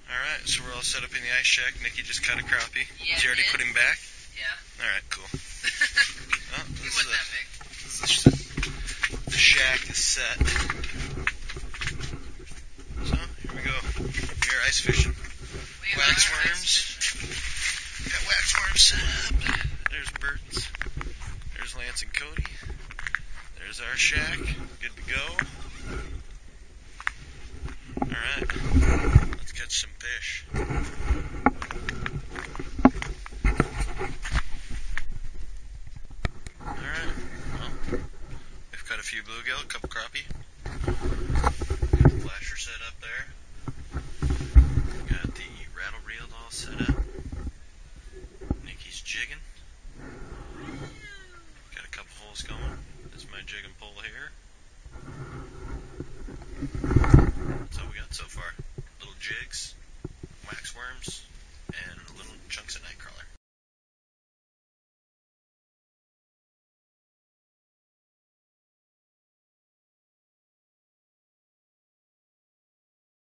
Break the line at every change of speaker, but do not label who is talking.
Alright, so we're all set up in the ice shack. Nikki just caught a crappie.
Yeah,
Did you already put him back?
Yeah.
Alright, cool. Oh,
He wasn't that big.
The shack is set. So, here we go. We are ice fishing. Wax worms. Got wax worms set up. There's Bert's. There's Lance and Cody. There's our shack. Good to go. Alright. Let's catch some fish. Alright. Well, we've got a few bluegill, a couple crappie. Got the flasher set up there. Got the rattle reel all set up. Nikki's jigging. Got a couple holes going. That's my jig and pull here. That's all we got so far. Little jigs, wax worms.